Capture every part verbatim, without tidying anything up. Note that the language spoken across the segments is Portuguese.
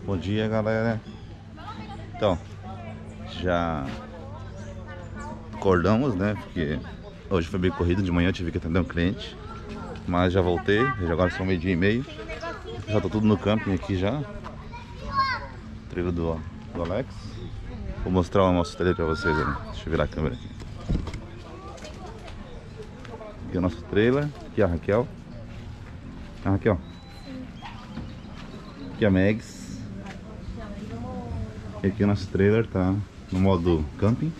Bom dia, galera. Então, já acordamos, né? Porque hoje foi bem corrido, de manhã eu tive que atender um cliente. Mas já voltei, já agora são meio dia e meio. Já tô tudo no camping aqui já. Trailer do, do Alex. Vou mostrar o nosso trailer pra vocês ali. Deixa eu virar a câmera aqui. Aqui é o nosso trailer. Aqui é a Raquel. A Raquel. Aqui é a Megs. E aqui o nosso trailer tá no modo camping.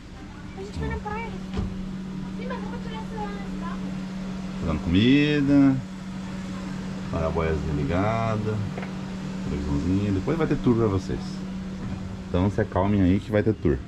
Dando comida, paraboiazinha ligada, televisãozinha. Depois vai ter tour pra vocês. Então se acalmem aí que vai ter tour.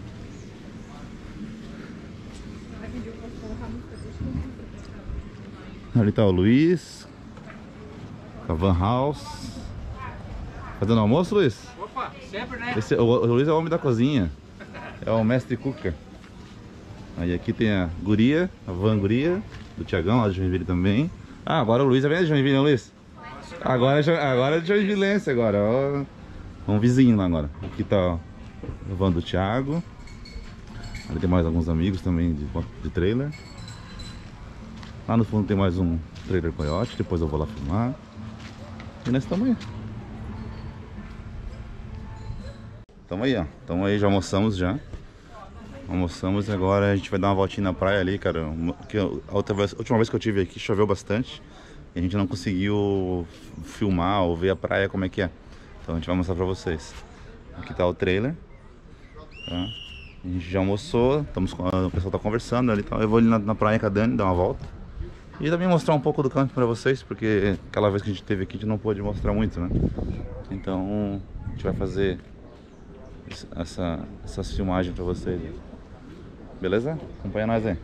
Ali tá o Luiz, com a Van House. Fazendo almoço, Luiz? Opa, sempre, né? Esse, o, o Luiz é o homem da cozinha. É o mestre cooker. Aí aqui tem a guria, a Van Guria, do Thiagão, lá de Joinville também. Ah, agora o Luiz vem de Joinville, né, Luiz? Agora, agora é de Joinvilense agora, ó. Um vizinho lá agora. Aqui tá ó, a Van do Thiago. Ali tem mais alguns amigos também de, de trailer. Lá no fundo tem mais um trailer Coyote, depois eu vou lá filmar. E nós estamos aí. Tamo aí, ó. Tamo aí, já almoçamos já. Almoçamos e agora a gente vai dar uma voltinha na praia ali, cara. Que a, outra vez, a última vez que eu tive aqui choveu bastante. E a gente não conseguiu filmar ou ver a praia como é que é. Então a gente vai mostrar pra vocês. Aqui tá o trailer. Tá? A gente já almoçou, estamos, o pessoal tá conversando ali. Então eu vou ali na, na praia com a Dani, dar uma volta. E também mostrar um pouco do campo pra vocês, porque aquela vez que a gente teve aqui a gente não pôde mostrar muito, né? Então a gente vai fazer essa, essas filmagens pra vocês. Beleza? Acompanha nós aí.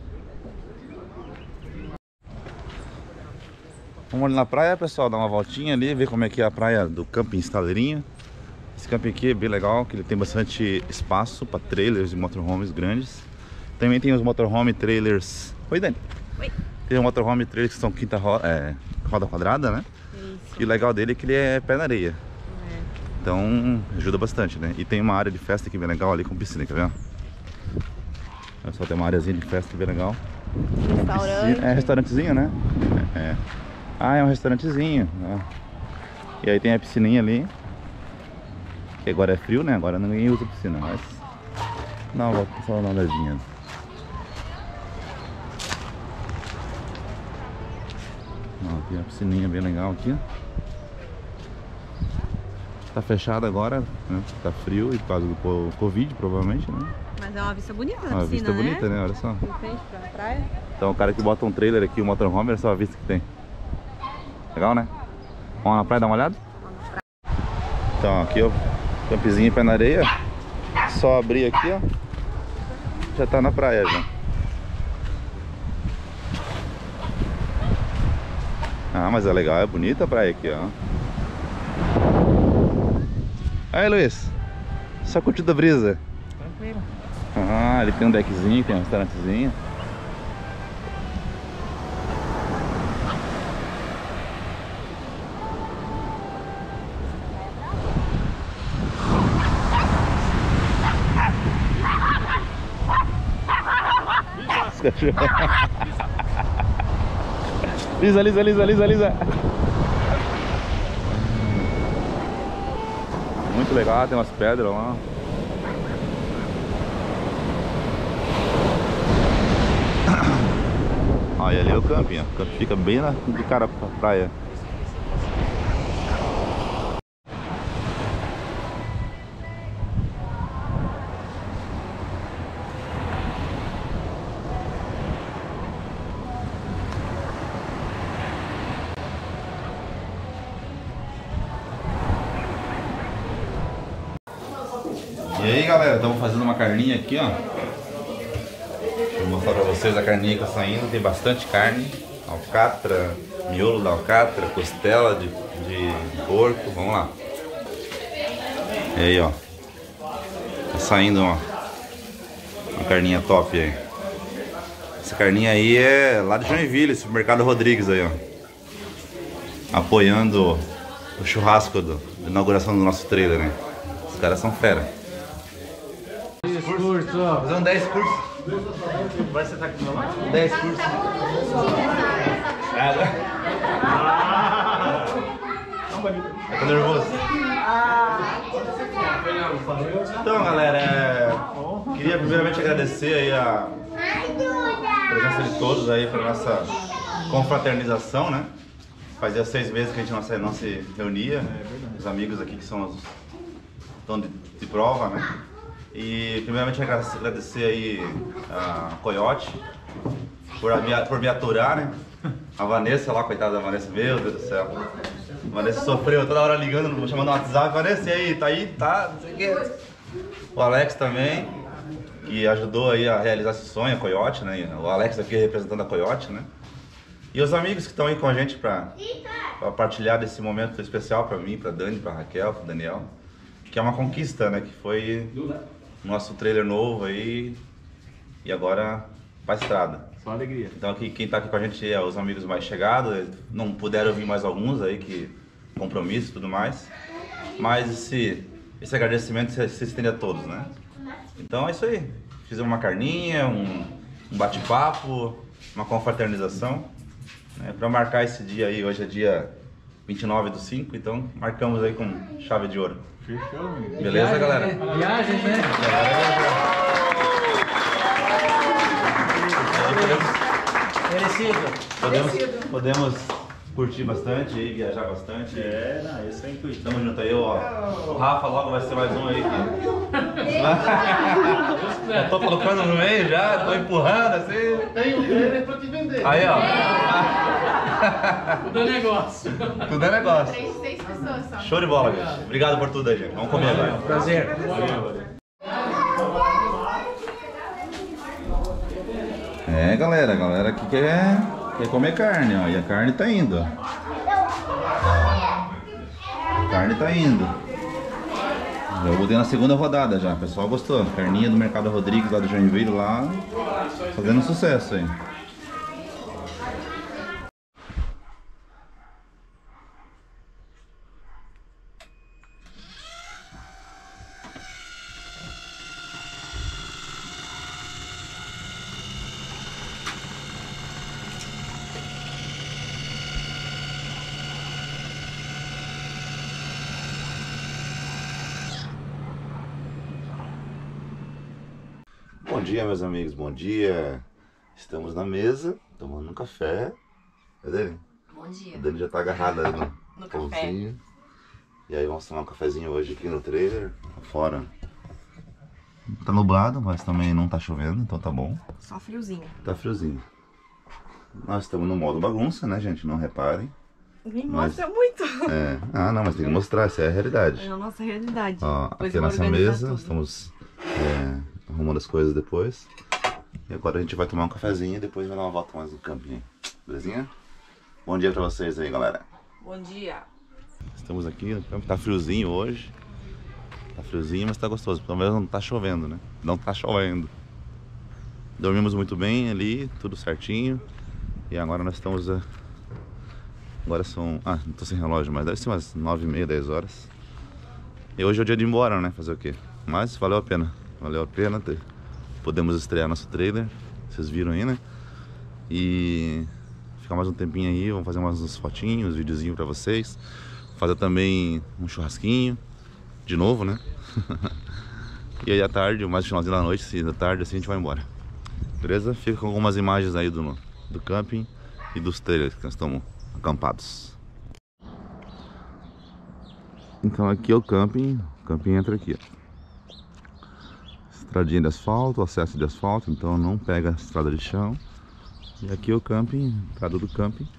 Vamos ali na praia, pessoal, dar uma voltinha ali, ver como é que é a praia do Camping Estaleirinho. Esse camping aqui é bem legal, que ele tem bastante espaço para trailers e motorhomes grandes. Também tem os motorhome trailers... Oi, Dani. Oi. Tem os motorhome trailers que são quinta ro... é, roda quadrada, né? Isso. E o legal dele é que ele é pé na areia. É. Então ajuda bastante, né? E tem uma área de festa aqui bem legal ali com piscina, quer ver? Só tem uma areazinha de festa bem legal. Restaurante. É restaurantezinho, né? É. Ah, é um restaurantezinho, né? E aí tem a piscininha ali. Que agora é frio, né? Agora ninguém usa piscina, mas... Não, vou só uma olhadinha. Ó, tem a piscininha bem legal aqui. Tá fechada agora, né? Tá frio e por causa do Covid, provavelmente, né? Mas é uma vista bonita na Uma piscina, vista né? bonita, né? Olha só. De frente pra praia. Então o cara que bota um trailer aqui, o motorhome, olha só a vista que tem. Legal, né? Vamos na praia dar uma olhada? Então aqui ó, campezinho pé na areia. Só abrir aqui, ó. Já tá na praia já. Ah, mas é legal, é bonita a praia aqui, ó. Aí, Luiz. Só curtindo a brisa. Tranquilo. Ah, ele tem um deckzinho, tem um restaurantezinho. Os cachorros. Lisa, Lisa, Lisa, Lisa, Lisa. Muito legal, tem umas pedras lá. Olha ali é o camping, ó. O camping fica bem na, de cara pra praia. E aí, galera, estamos fazendo uma carninha aqui, ó. Deixa eu mostrar pra vocês a carninha que tá saindo. Tem bastante carne, alcatra, miolo da alcatra, costela de, de porco. Vamos lá. E aí, ó. Tá saindo, ó, uma carninha top aí. Essa carninha aí é lá de Joinville, supermercado Rodrigues aí, ó. Apoiando o churrasco do, da inauguração do nosso trailer, né? Os caras são fera. dez cursos, ó. Fazer um dez cursos. Vai sentar aqui do meu lado? dez cursos. Tá nervoso? Então, galera, é... queria primeiramente agradecer aí a presença de todos aí para nossa confraternização, né? Fazia seis meses que a gente não se, não se reunia, os amigos aqui que são os estão de, de prova, né? E primeiramente agradecer aí a Coyote por, a, por me aturar, né? A Vanessa lá, coitada da Vanessa, meu Deus do céu. A Vanessa sofreu toda hora ligando, chamando no WhatsApp, Vanessa, e aí, tá aí, tá, não sei o que. O Alex também, que ajudou aí a realizar esse sonho, a Coyote, né? O Alex aqui representando a Coyote, né? E os amigos que estão aí com a gente pra, pra partilhar desse momento especial pra mim, pra Dani, pra Raquel, pro Daniel. Que é uma conquista, né? Que foi nosso trailer novo aí e agora pra estrada. Só alegria. Então aqui, quem tá aqui com a gente é os amigos mais chegados, não puderam vir mais alguns aí, que compromisso e tudo mais. Mas esse, esse agradecimento se, se estende a todos, né? Então é isso aí. Fizemos uma carninha, um, um bate-papo, uma confraternização, né? Pra marcar esse dia aí, hoje é dia vinte e nove do cinco, então marcamos aí com chave de ouro. Fechou, amigo. Beleza, Viagem, galera? Né? Viagens, né? É, Merecido. podemos, podemos curtir bastante e viajar bastante. É, não, esse é o intuito. Tamo junto aí, ó. O Rafa logo vai ser mais um aí. Eu tô colocando no meio já, tô empurrando assim. Tem um trailer pra te vender. Aí, ó. Tudo é negócio. Tudo é negócio. Três, seis pessoas só. Show de bola, gente. Obrigado por tudo aí, gente. Vamos comer agora. Prazer. Valeu. É, galera, a galera aqui quer, quer comer carne, ó. E a carne tá indo, ó. A carne tá indo. Já botei na segunda rodada já, o pessoal gostou. Carninha do Mercado Rodrigues lá do Joinville lá, fazendo sucesso aí. Bom dia, meus amigos, bom dia. Estamos na mesa, tomando um café. Cadê ele? Bom dia. A Dani já tá agarrada no, No pãozinho. E aí vamos tomar um cafezinho hoje aqui no trailer, fora. Tá nublado, mas também não tá chovendo, então tá bom. Só friozinho. Tá friozinho. Nós estamos no modo bagunça, né, gente? Não reparem. Me Mas- mostra muito. É. Ah, não, mas tem que mostrar, essa é a realidade. É a nossa realidade. Ó, Depois aqui eu a vou nossa organizar mesa, tudo. estamos é, arrumando as coisas depois. E agora a gente vai tomar um cafezinho e depois vai dar uma volta mais no camping. Belezinha? Bom dia pra vocês aí, galera. Bom dia. Estamos aqui no campo, tá friozinho hoje. Tá friozinho, mas tá gostoso. Pelo menos não tá chovendo, né? Não tá chovendo. Dormimos muito bem ali, tudo certinho. E agora nós estamos... ah, Agora são... Ah, não tô sem relógio, mas deve ser umas nove e meia, dez horas. E hoje é o dia de ir embora, né? Fazer o quê? Mas valeu a pena. Valeu a pena ter... Podemos estrear nosso trailer. Vocês viram aí, né? E... Ficar mais um tempinho aí. Vamos fazer umas, uns fotinhos, uns videozinhos pra vocês. Fazer também um churrasquinho. De novo, né? E aí à tarde, mais no finalzinho da noite, assim, da tarde, assim a gente vai embora. Beleza? Fica com algumas imagens aí do, do camping e dos trailers que nós estamos acampados. Então aqui é o camping. O camping entra aqui, ó. Estradinha de asfalto, acesso de asfalto, então não pega a estrada de chão. E aqui é o camping, entrada do camping.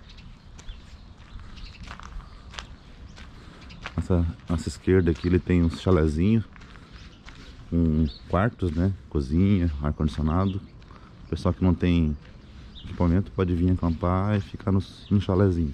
Nossa, nossa esquerda aqui ele tem uns chalezinhos com quartos, né? Cozinha, ar-condicionado. O pessoal que não tem equipamento pode vir acampar e ficar nos, nos chalezinhos.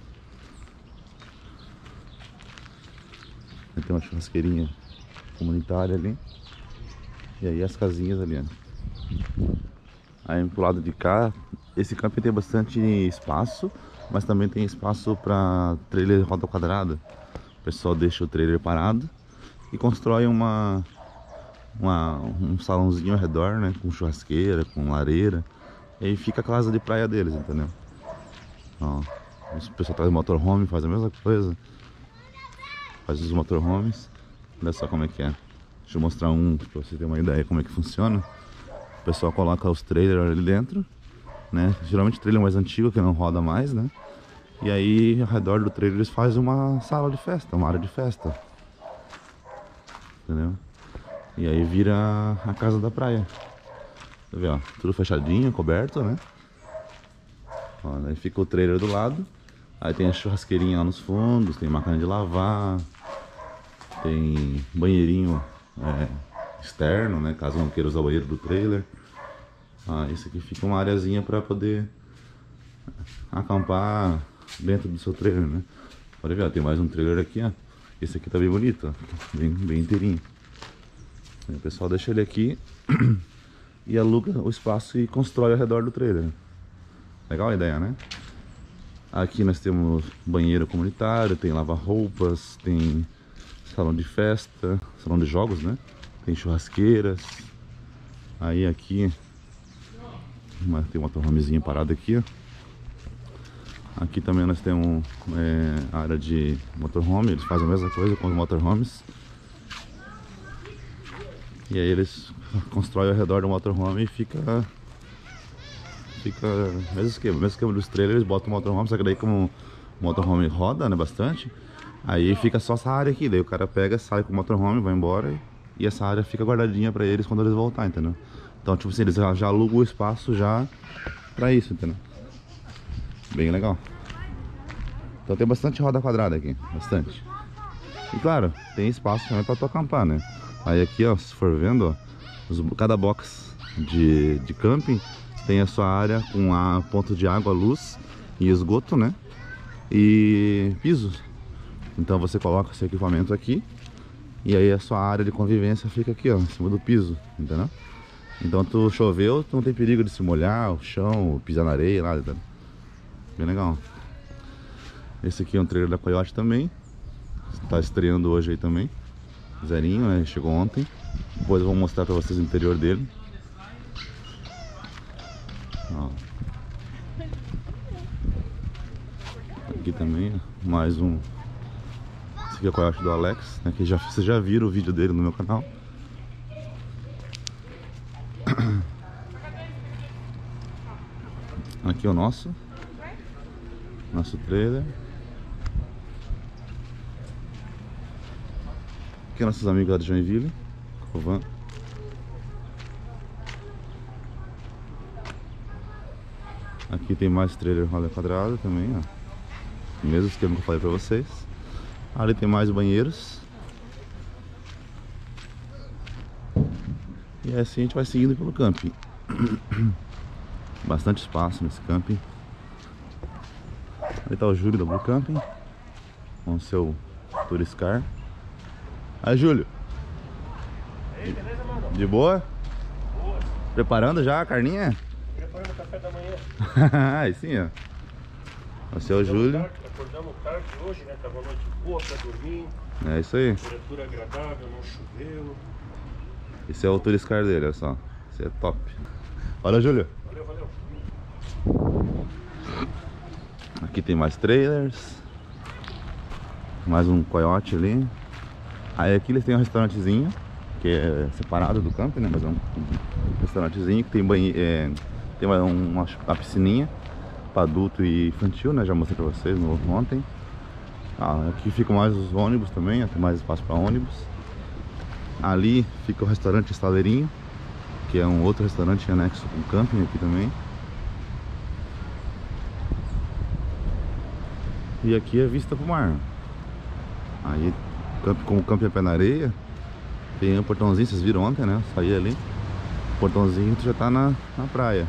Aí tem uma churrasqueirinha comunitária ali. E aí as casinhas ali, ó. Aí pro lado de cá, esse camping tem bastante espaço, mas também tem espaço para trailer roda quadrada. O pessoal deixa o trailer parado e constrói uma, uma, um salãozinho ao redor, né? Com churrasqueira, com lareira. E aí fica a casa de praia deles, entendeu? Ó, o pessoal traz motorhome, faz a mesma coisa. Faz os motorhomes. Olha só como é que é. Deixa eu mostrar um pra você ter uma ideia como é que funciona. O pessoal coloca os trailers ali dentro, né? Geralmente trailer mais antigo que não roda mais, né? E aí ao redor do trailer eles fazem uma sala de festa, uma área de festa. Entendeu? E aí vira a casa da praia. Tá vendo, ó? Tudo fechadinho, coberto, né? Ó, aí fica o trailer do lado. Aí tem a churrasqueirinha lá nos fundos, tem máquina de lavar, tem banheirinho é, externo, né? Caso não queira usar o banheiro do trailer. Ah, isso aqui fica uma areazinha para poder acampar dentro do seu trailer, né? Pode ver, ó, tem mais um trailer aqui, ó. Esse aqui tá bem bonito, ó. Bem, bem inteirinho. Aí o pessoal deixa ele aqui e aluga o espaço e constrói ao redor do trailer. Legal a ideia, né? Aqui nós temos banheiro comunitário, tem lava-roupas, tem salão de festa, salão de jogos, né? Tem churrasqueiras. Aí aqui uma, tem uma motorhomezinha parada aqui, ó. Aqui também nós temos é, a área de motorhome, eles fazem a mesma coisa com os motorhomes. E aí eles constroem ao redor do motorhome e fica... Fica mesmo esquema, mesmo esquema dos trailers, botam o motorhome, só que daí como o motorhome roda, né, bastante, aí fica só essa área aqui, daí o cara pega, sai com o motorhome, vai embora e, e essa área fica guardadinha pra eles quando eles voltarem, entendeu? Então, tipo assim, eles já, já alugam o espaço já pra isso, entendeu? Bem legal. Então tem bastante roda quadrada aqui, bastante. E claro, tem espaço também pra tu acampar, né? Aí aqui, ó, se for vendo, ó, os, cada box de, de camping tem a sua área com a ponto de água, luz e esgoto, né? E piso. Então você coloca seu equipamento aqui e aí a sua área de convivência fica aqui, ó, em cima do piso, entendeu? Então tu choveu, tu não tem perigo de se molhar, o chão, pisar na areia, nada, entendeu? Bem legal. Esse aqui é um trailer da Coyote também. Tá estreando hoje aí também. Zerinho, né? Chegou ontem. Depois eu vou mostrar pra vocês o interior dele. Ó. Aqui também, ó, mais um. Esse aqui é o Coyote do Alex, né, que já, vocês já viram o vídeo dele no meu canal. Aqui é o nosso Nosso trailer. Aqui é nossos amigos lá de Joinville, Covan. Aqui tem mais trailer roda quadrada também, ó. Mesmo esquema que eu falei pra vocês. Ali tem mais banheiros. E assim a gente vai seguindo pelo camping. Bastante espaço nesse camping. Ali tá o Júlio da Blue Camping com o seu Turiscar. Aí, Júlio. Aí, beleza, mano? De boa? Boa. Preparando já a carninha? Preparando o café da manhã. Aí sim, ó. O seu Júlio. Tarde, acordamos tarde hoje, né? Tava uma noite boa pra dormir. É isso aí. Temperatura agradável, não choveu. Esse é o Turiscar dele, olha só. Esse é top. Olha, Júlio. Valeu, valeu. Aqui tem mais trailers. Mais um Coyote ali. Aí aqui eles têm um restaurantezinho, que é separado do camping, né? Mas é um restaurantezinho que tem banheiro, é, tem uma, uma, uma piscininha para adulto e infantil, né? Já mostrei pra vocês no, ontem. Ah, aqui ficam mais os ônibus também, tem mais espaço para ônibus. Ali fica o restaurante Estaleirinho, que é um outro restaurante anexo com camping aqui também. E aqui é vista pro mar. Aí, como o camping é pé na areia, tem um portãozinho, vocês viram ontem, né? Saí ali, o portãozinho, tu já tá na, na praia.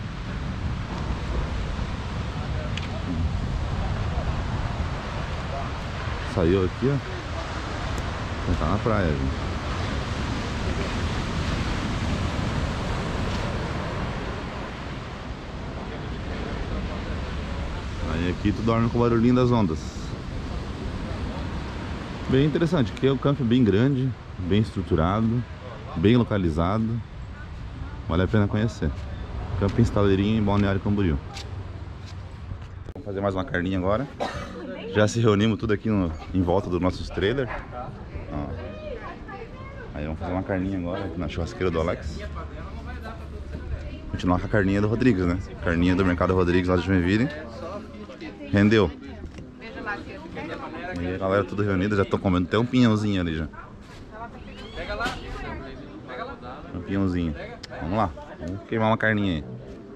Saiu aqui, ó, já tá na praia, gente. Aí aqui tu dorme com o barulhinho das ondas. Bem interessante, aqui é um campo bem grande, bem estruturado, bem localizado. Vale a pena conhecer. Camping Estaleirinho em Balneário Camboriú. Vamos fazer mais uma carninha agora. Já se reunimos tudo aqui no, em volta dos nossos trailers. Ó. Aí vamos fazer uma carninha agora aqui na churrasqueira do Alex. Continuar com a carninha do Rodrigues, né? Carninha do Mercado Rodrigues lá de Joinville. Rendeu. E a galera tudo reunida, já estão comendo até um pinhãozinho ali já. Um pinhãozinho. Vamos lá, vamos queimar uma carninha aí.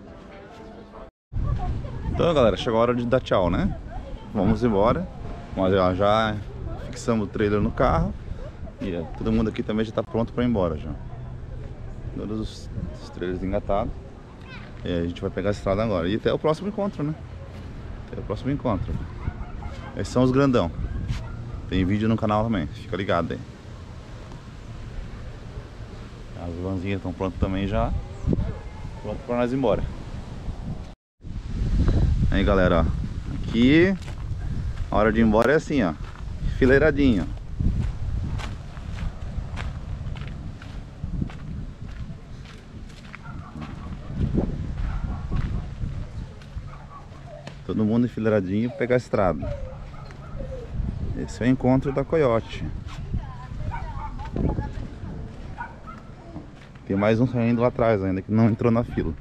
Então galera, chegou a hora de dar tchau, né? Vamos embora. Mas já, já fixamos o trailer no carro. E ó, todo mundo aqui também já está pronto para ir embora já. Todos os, os trailers engatados. E a gente vai pegar a estrada agora. E até o próximo encontro, né? Até o próximo encontro. Esses são os grandão. Tem vídeo no canal também, fica ligado aí. As vanzinhas estão prontas também já. Pronto para nós ir embora. Aí galera, ó. Aqui a hora de ir embora é assim, ó. Fileiradinho. Todo mundo enfileiradinho pegar a estrada. Esse é o encontro da Coyote. Tem mais um saindo lá atrás ainda, que não entrou na fila.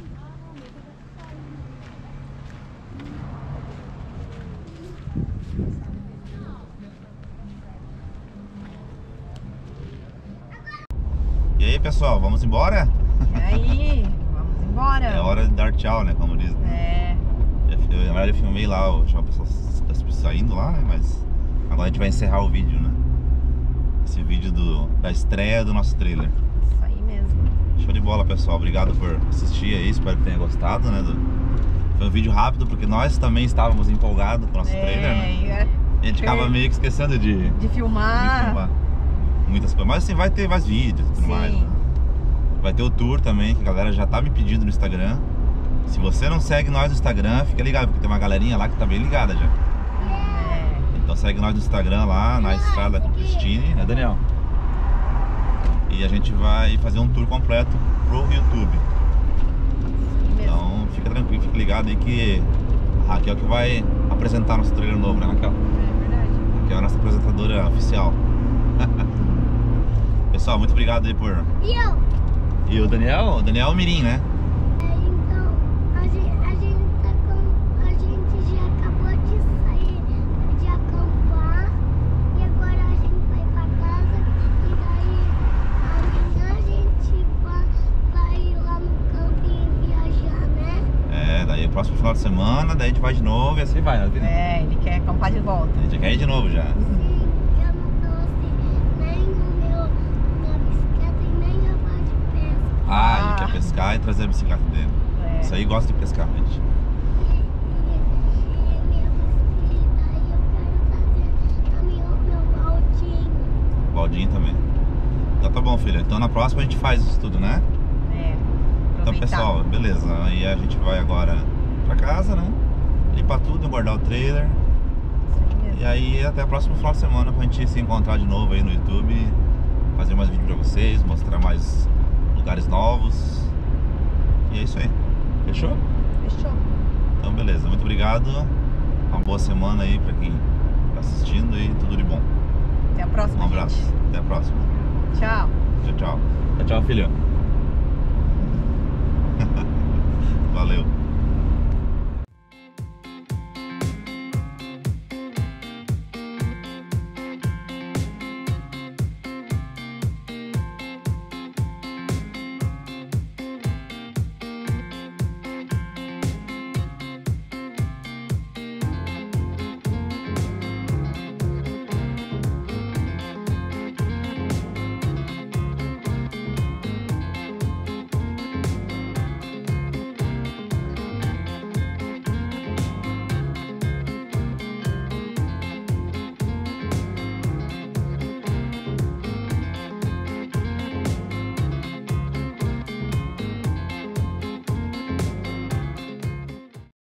E aí pessoal, vamos embora? E aí, vamos embora. É hora de dar tchau, né, como diz. É. Eu, eu, eu filmei lá, o pessoal saindo lá, né, mas agora a gente vai encerrar o vídeo, né? Esse vídeo do, da estreia do nosso trailer. Isso aí mesmo. Show de bola, pessoal. Obrigado por assistir aí. Espero que tenha gostado, né? Do... Foi um vídeo rápido porque nós também estávamos empolgados com o nosso é, trailer, né? A gente acaba meio que esquecendo de, de, filmar. de filmar muitas coisas. Mas assim, vai ter mais vídeos e tudo Sim. mais, né? Vai ter o tour também, que a galera já tá me pedindo no Instagram. Se você não segue nós no Instagram, fica ligado, porque tem uma galerinha lá que tá bem ligada já. Então segue nós no Instagram lá, na estrada com Cristine, né, Daniel? E a gente vai fazer um tour completo pro YouTube. Então fica tranquilo, fica ligado aí que a Raquel que vai apresentar nosso trailer novo, né, Raquel? É verdade. Raquel é a nossa apresentadora oficial. Pessoal, muito obrigado aí por... E eu? E o Daniel? O Daniel é o Mirim, né? Então, a gente, a gente tá com... A gente já acabou de sair de acampar e agora a gente vai pra casa e daí amanhã a gente vai, vai lá no camping viajar, né? É, daí o próximo final de semana, daí a gente vai de novo e assim vai, né, filho? É, ele quer acampar de volta. A gente já quer ir de novo já. Sim, eu não trouxe nem o meu, minha bicicleta e nem a vara de pesca. Ah, ele Ah. quer pescar e trazer a bicicleta dele. É. Isso aí gosta de pescar, gente. E, e, e minha bicicleta e eu quero trazer também o meu baldinho. Baldinho também. Então tá bom, filha. Então na próxima a gente faz isso tudo, né? É. Então Aproveitar. pessoal, beleza. Aí a gente vai agora pra casa, né? Limpar tudo, guardar o trailer. Isso aí mesmo. E aí até o próximo final de semana pra gente se encontrar de novo aí no YouTube. Fazer mais vídeo pra vocês, mostrar mais lugares novos. E é isso aí. Fechou? Fechou. Então beleza, muito obrigado. Uma boa semana aí pra quem tá assistindo e tudo de bom. Até a próxima. Um abraço. gente. Até a próxima. Tchau. Tchau, tchau. Tchau, tchau, filho. Valeu.